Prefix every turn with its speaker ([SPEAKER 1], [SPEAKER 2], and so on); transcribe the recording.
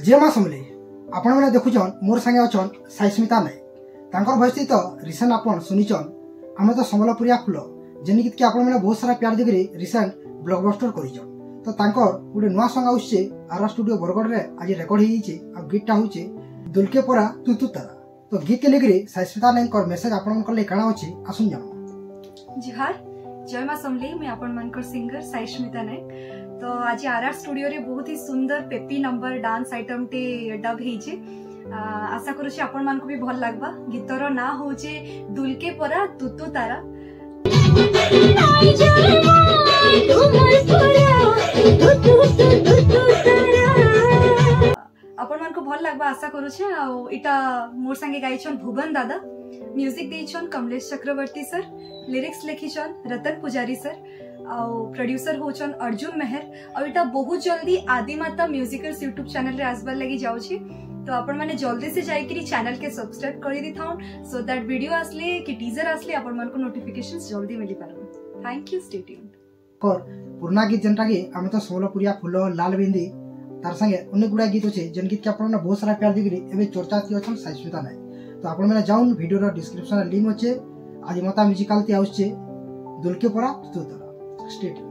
[SPEAKER 1] जे माँ समले आपण मैंने देखुचन मोर संगे अच्छन साईस्मिता नायक तांकर भयस तो रिसेंट आपण सुनिचन आम तो समलपुरिया फुल जेन गीत के आपण मैंने बहुत सारा प्यार दिगरी रिसेंट ब्लॉकबस्टर करिचन तो तांकर गोटे नुआ सॉन्ग आउछे आर स्टूडियो बरगढ़ रे आज रेकॉर्ड होईचे आ गीतटा होचे दुलके परा तुतु तारा तो गीत के लेकरी साईस्मिता नायक मेसेज आपण कर ले काना अछि आसुन जानो।
[SPEAKER 2] जुहार जय माँ समले मैं आपण मनकर सिंगर साईस्मिता नायक। तो आज आरआर स्टूडियो रे बहुत ही सुंदर पेपी नंबर डांस आइटम टे डब हेजे आशा करूची आपण मान को भी भल लागबा। गीतर ना होचे दुलके परा तुतु तारा आपण मान को भल लागबा आशा करूचे। आ इटा मोर संगे गाइछन भुवन दादा, म्यूजिक देइछन कमलेश चक्रवर्ती सर, लिरिक्स लिखिछन रतन पुजारी सर, प्रोड्यूसर होचन अर्जुन मेहर। और इटा बहुत जल्दी आदिमाता म्यूजिकल्स यूट्यूब चैनल रे आसबार लगी जाउछि तो आपण माने जल्दी से जाइकरी चैनल के सब्सक्राइब करि दिथाउन सो दैट वीडियो आसले कि टीजर आसले आपण मान को नोटिफिकेशंस जल्दी मिली पारन। Thank you, stay tuned.
[SPEAKER 1] कर पुराना गीत जेनटा कि आमे तो समलपुरिया फुल लाल बिंदी तार संगे अनेक गुडा गीत अछि जेन गीत के आपण बहुत सारा प्यार दिगरी एबे चर्चा ती अछन साईस्मिता नायक। तो आपण माने जाउन वीडियो रो डिस्क्रिप्शन लिंक अछि आदिमाता म्यूजिकल ती आउछे दुलके परा तुतु तारा स्टेट।